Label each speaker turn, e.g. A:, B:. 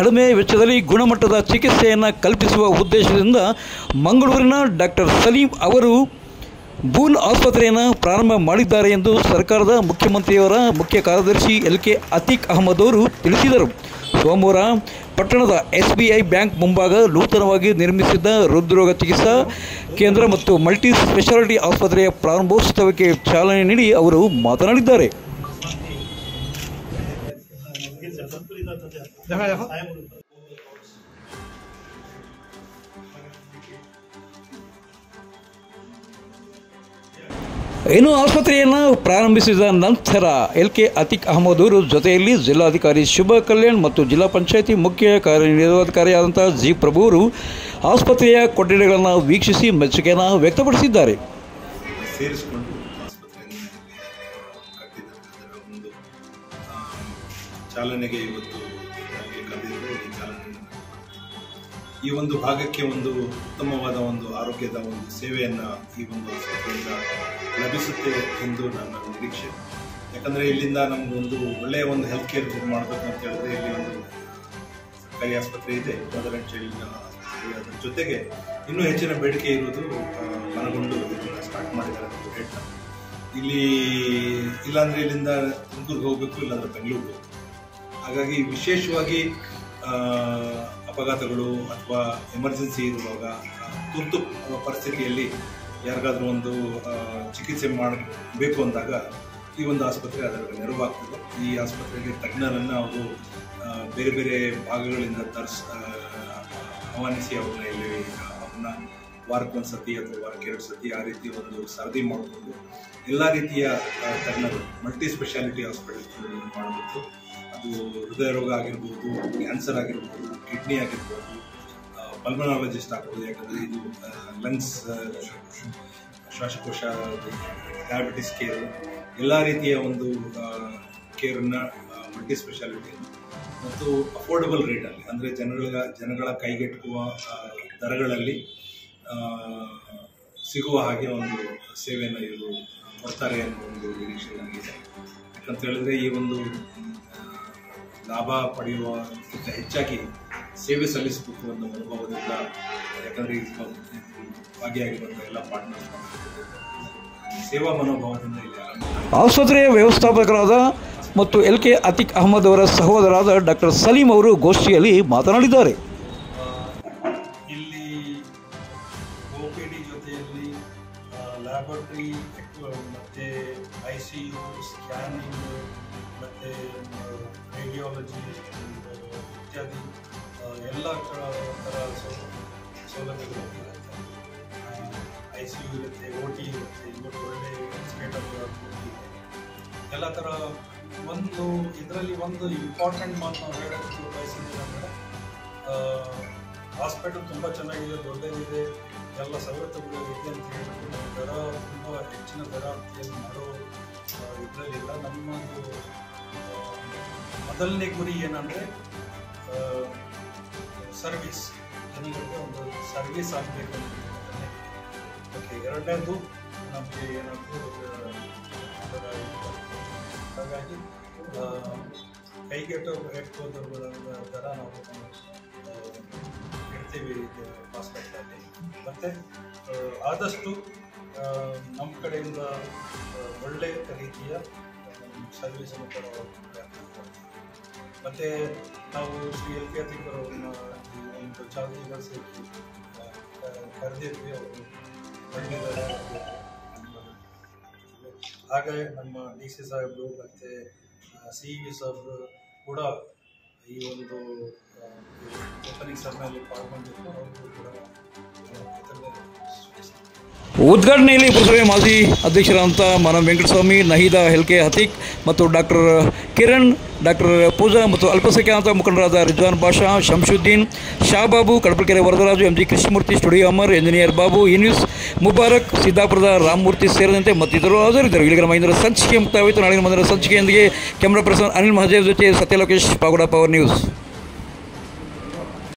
A: ಕಡಿಮೆ ವೆಚ್ಚದಲ್ಲಿ ಗುಣಮಟ್ಟದ ಚಿಕಿತ್ಸೆಯನ್ನು ಕಲ್ಪಿಸುವ ಉದ್ದೇಶದಿಂದ ಮಂಗಳೂರಿನ ಡಾಕ್ಟರ್ ಸಲೀಂ ಅವರು ಬೂಲ್ ಆಸ್ಪತ್ರೆಯನ್ನು ಪ್ರಾರಂಭ ಮಾಡಿದ್ದಾರೆ ಎಂದು ಸರ್ಕಾರದ ಮುಖ್ಯಮಂತ್ರಿಯವರ ಮುಖ್ಯ ಕಾರ್ಯದರ್ಶಿ LK ಅತೀಕ್ ಅಹಮದ್ ಅವರು ತಿಳಿಸಿದರು. ಸೋಮವಾರ ಪಟ್ಟಣದ SBI ಬ್ಯಾಂಕ್ ಮುಂಭಾಗ ನೂತನವಾಗಿ ನಿರ್ಮಿಸಿದ್ದ ಹೃದ್ರೋಗ ಚಿಕಿತ್ಸಾ ಕೇಂದ್ರ ಮತ್ತು ಮಲ್ಟಿ ಸ್ಪೆಷಾಲಿಟಿ ಆಸ್ಪತ್ರೆಯ ಪ್ರಾರಂಭೋತ್ಸವಕ್ಕೆ ಚಾಲನೆ ನೀಡಿ ಅವರು ಮಾತನಾಡಿದ್ದಾರೆ. ಇನ್ನು ಆಸ್ಪತ್ರೆಯನ್ನು ಪ್ರಾರಂಭಿಸಿದ ನಂತರ LK ಅತೀಕ್ ಅಹಮದ್ ಅವರು ಜೊತೆಯಲ್ಲಿ ಜಿಲ್ಲಾಧಿಕಾರಿ ಶುಭ ಕಲ್ಯಾಣ್ ಮತ್ತು ಜಿಲ್ಲಾ ಪಂಚಾಯಿತಿ ಮುಖ್ಯ ಕಾರ್ಯನಿರ್ವಾಹಕಾರಿಯಾದಂಥ G ಪ್ರಭು ಅವರು ಆಸ್ಪತ್ರೆಯ ಕೊಠಡಿಗಳನ್ನು ವೀಕ್ಷಿಸಿ ಮೆಚ್ಚುಗೆಯನ್ನು ವ್ಯಕ್ತಪಡಿಸಿದ್ದಾರೆ.
B: ಚಾಲನೆಗೆ ಇವತ್ತು ಈ ಒಂದು ಭಾಗಕ್ಕೆ ಒಂದು ಉತ್ತಮವಾದ ಒಂದು ಆರೋಗ್ಯದ ಒಂದು ಸೇವೆಯನ್ನು ಈ ಒಂದು ಆಸ್ಪತ್ರೆಯಿಂದ ಲಭಿಸುತ್ತೆ ಎಂದು ನನ್ನ ನಿರೀಕ್ಷೆ. ಯಾಕಂದರೆ ಇಲ್ಲಿಂದ ನಮಗೊಂದು ಒಳ್ಳೆಯ ಒಂದು ಹೆಲ್ತ್ ಕೇರ್ ಮಾಡಬೇಕು ಅಂತ ಹೇಳಿದ್ರೆ ಇಲ್ಲಿ ಒಂದು ಸರ್ಕಾರಿ ಆಸ್ಪತ್ರೆ ಇದೆ, ಮದರ್ ಆ್ಯಂಡ್ ಚೈಲ್ಡ್ ಆಸ್ಪತ್ರೆ. ಅದರ ಜೊತೆಗೆ ಇನ್ನೂ ಹೆಚ್ಚಿನ ಬೇಡಿಕೆ ಇರುವುದು ಮನಗೊಂಡು ಇದನ್ನು ಸ್ಟಾರ್ಟ್ ಮಾಡಿದ್ದಾರೆ ಅಂತ ಹೇಳ್ತಾರೆ. ಇಲ್ಲಿ ಇಲ್ಲಾಂದರೆ ಇಲ್ಲಿಂದ ತುಮಕೂರಿಗೆ ಹೋಗಬೇಕು, ಇಲ್ಲಾಂದರೆ ಬೆಂಗಳೂರಿಗೆ ಹೋಗಬೇಕು. ಹಾಗಾಗಿ ವಿಶೇಷವಾಗಿ ಅಪಘಾತಗಳು ಅಥವಾ ಎಮರ್ಜೆನ್ಸಿ ಇರುವಾಗ ತುರ್ತು ಪರಿಸ್ಥಿತಿಯಲ್ಲಿ ಯಾರಿಗಾದ್ರೂ ಒಂದು ಚಿಕಿತ್ಸೆ ಮಾಡಬೇಕು ಅಂದಾಗ ಈ ಒಂದು ಆಸ್ಪತ್ರೆ ಅದರ ನೆರವಾಗ್ತದೆ. ಈ ಆಸ್ಪತ್ರೆಗೆ ತಜ್ಞರನ್ನು ಅವರು ಬೇರೆ ಬೇರೆ ಭಾಗಗಳಿಂದ ಆಹ್ವಾನಿಸಿ ಅವ್ರನ್ನ ವಾರಕ್ಕೊಂದು ಸತಿ ಅಥವಾ ವಾರಕ್ಕೆ 2 ಸತಿ ಆ ರೀತಿ ಒಂದು ಸರದಿ ಮಾಡಿಕೊಂಡು ಎಲ್ಲ ರೀತಿಯ ತಜ್ಞರು ಮಲ್ಟಿ ಸ್ಪೆಷಾಲಿಟಿ ಹಾಸ್ಪಿಟಲ್ ಮಾಡಬೇಕು. ಅದು ಹೃದಯ ರೋಗ ಆಗಿರ್ಬೋದು, ಕ್ಯಾನ್ಸರ್ ಆಗಿರ್ಬೋದು, ಕಿಡ್ನಿ ಆಗಿರ್ಬೋದು, ಪಲ್ಮನಾಲಜಿಸ್ಟ್ ಆಗ್ಬೋದು. ಯಾಕಂದರೆ ಇದು ಲಂಗ್ಸ್, ಶ್ವಾಸಕೋಶ, ಡಯಾಬಿಟಿಸ್ ಕೇರ್, ಎಲ್ಲ ರೀತಿಯ ಒಂದು ಕೇರನ್ನು ಮಲ್ಟಿ ಸ್ಪೆಷಾಲಿಟಿ ಮತ್ತು ಅಫೋರ್ಡಬಲ್ ರೇಟಲ್ಲಿ, ಅಂದರೆ ಜನಗಳ ಕೈಗೆಟುಕುವ ದರಗಳಲ್ಲಿ ಸಿಗುವ ಹಾಗೆ ಒಂದು ಸೇವೆಯನ್ನು ಇವರು ಕೊಡ್ತಾರೆ ಅನ್ನೋ ಒಂದು ನಿರೀಕ್ಷೆ ನನಗಿದೆ. ಯಾಕಂತ ಹೇಳಿದ್ರೆ ಈ ಒಂದು ಲಾಭ ಪಡೆಯುವಕ್ಕಿಂತ ಹೆಚ್ಚಾಗಿ ಸೇವೆ ಸಲ್ಲಿಸಬೇಕು ಅನ್ನೋ ಅನುಭವದಿಂದ, ಯಾಕಂದರೆ ಭಾಗಿಯಾಗಿರುವಂಥ ಎಲ್ಲ ಪಾರ್ಟ್ನರ್ಸ್ ಸೇವಾ ಮನೋಭಾವದಿಂದ ಇಲ್ಲಿ
A: ಆಸ್ಪತ್ರೆಯ ವ್ಯವಸ್ಥಾಪಕರಾದ ಮತ್ತು LK ಅತೀಕ್ ಅಹಮದ್ ಅವರ ಸಹೋದರರಾದ ಡಾಕ್ಟರ್ ಸಲೀಂ ಅವರು ಗೋಷ್ಠಿಯಲ್ಲಿ ಮಾತನಾಡಿದ್ದಾರೆ.
C: ಇಲ್ಲಿ OPD ಜೊತೆಯಲ್ಲಿ ಲ್ಯಾಬೊರೇಟರಿ ಮತ್ತು ICU, ಸ್ಕ್ಯಾನಿಂಗ್ ಮತ್ತು ರೇಡಿಯಾಲಜಿ ಇತ್ಯಾದಿ ಎಲ್ಲ ಥರ ಸೌಲಭ್ಯಗಳು ಇರುತ್ತೆ. ICU ಇರುತ್ತೆ, OT ಇರುತ್ತೆ, ಇವತ್ತು ಒಳ್ಳೆ ಸ್ಟೇಟ್ ಆಫ್ ಎಲ್ಲ ಥರ. ಒಂದು ಇದರಲ್ಲಿ ಒಂದು ಇಂಪಾರ್ಟೆಂಟ್ ಮಾತು ನಾವು ಹೇಳೋಕ್ಕೆ ಬಯಸಿದ್ದೀವಿ ಅಂದರೆ, ಹಾಸ್ಪಿಟಲ್ ತುಂಬ ಚೆನ್ನಾಗಿದೆ, ದೊಡ್ಡದಿದೆ, ಎಲ್ಲ ಸವಲತ್ತುಗಳು ಇದೆ ಅಂತ ಹೇಳಿದ್ರೆ ನಾವು ದರ ತುಂಬ ಹೆಚ್ಚಿನ ದರ ಅಂತ ಮಾಡೋ ಇದರಲ್ಲಿಲ್ಲ. ನಮ್ಮದು ಮೊದಲನೇ ಗುರಿ ಏನಂದರೆ ಸರ್ವಿಸ್, ಜನಗಳಿಗೆ ಒಂದು ಸರ್ವಿಸ್ ಆಗಬೇಕು ಅಂತ. ಓಕೆ, ಎರಡನೇದು ನಮಗೆ ಏನಾದರೂ ಹಾಗಾಗಿ ಎಟ್ಟೋದವುಗಳ ದರ ನಾವು ಇಡ್ತೀವಿ ಹಾಸ್ಪಿಟಲಲ್ಲಿ. ಮತ್ತು ಆದಷ್ಟು ನಮ್ಮ ಕಡೆಯಿಂದ ಒಳ್ಳೆಯ ರೀತಿಯ ಸರ್ವಿಸನ್ನು ಕೊಡೋ ಮತ್ತು ನಾವು ಶ್ರೀ LK ಅತೀಕ್ ಅವರನ್ನ ಒಂದು ಚಾಲನೆಗೊಳಿಸಿ ಕರೆದಿದ್ವಿ. ಅವರು ಬಂದಿದ್ದಾರೆ. ಹಾಗೆ ನಮ್ಮ DC ಸಾಹೇಬರು ಮತ್ತು CEV ಸಾಹೇಬರು ಕೂಡ ಈ ಒಂದು ಓಪನಿಂಗ್ ಸಭೆಯಲ್ಲಿ ಪಾಲ್ಗೊಂಡಿದ್ದು, ಅವರು ಕೂಡ
A: ಉದ್ಘಾಟನೆಯಲ್ಲಿ ಪುರಸಭೆ ಮಾಜಿ ಅಧ್ಯಕ್ಷರಾದಂಥ ಮಾನವ ವೆಂಕಟಸ್ವಾಮಿ, ನಹೀದಾ LK ಅತೀಕ್ ಮತ್ತು ಡಾಕ್ಟರ್ ಕಿರಣ್, ಡಾಕ್ಟರ್ ಪೂಜಾ ಮತ್ತು ಅಲ್ಪಸಂಖ್ಯಾತ ಮುಖಂಡರಾದ Rizwan Basha, Shamshuddin, Shababu, Kadapakere Varadaraju, MG Krishnamurthy, studio Amar, engineer Babu, inews Mubarak, ಸಿದ್ದಾಪುರದ ರಾಮಮೂರ್ತಿ ಸೇರಿದಂತೆ ಮತ್ತಿತರರು ಹಾಜರಿದ್ದರು. ಇಲ್ಲಿಗೆ ನಮ್ಮ ಇಂದಿನ ಸಂಚಿಕೆ ಮುಕ್ತಾಯವಾಯಿತು. ನಾಳಿನ ಮುಂದಿನ ಸಂಚಿಕೆಯೊಂದಿಗೆ ಕ್ಯಾಮ್ರಾ ಪರ್ಸನ್ ಅನಿಲ್ ಮಹದೇವ್ ಜೊತೆ ಸತ್ಯಲೋಕೇಶ್, ಪಾಗೋಡ ಪವರ್ ನ್ಯೂಸ್.